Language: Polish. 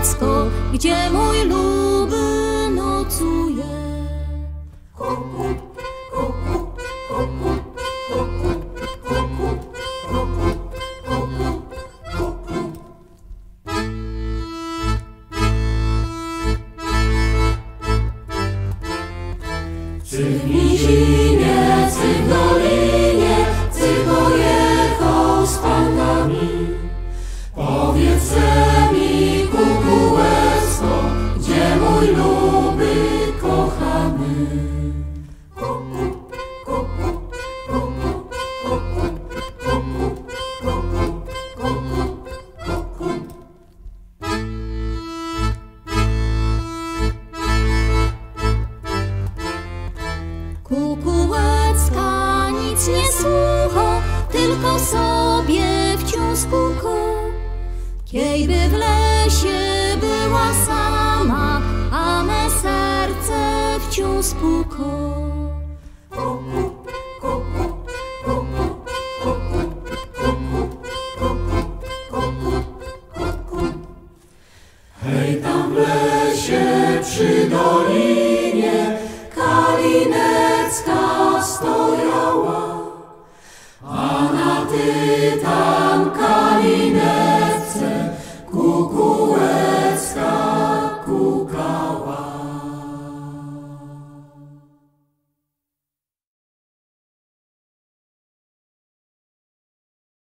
kukułecko, gdzie mój luby nocuje. Czy w nizinie, czy w dolinie, czy pojechał z pankami? Powiedzże mi, kukułecko, gdzie mój luby kochany? Kukułecka nic nie słucha, tylko sobie wciąż kuko. Kiejby w lesie była sama, a me serce wciąż puko.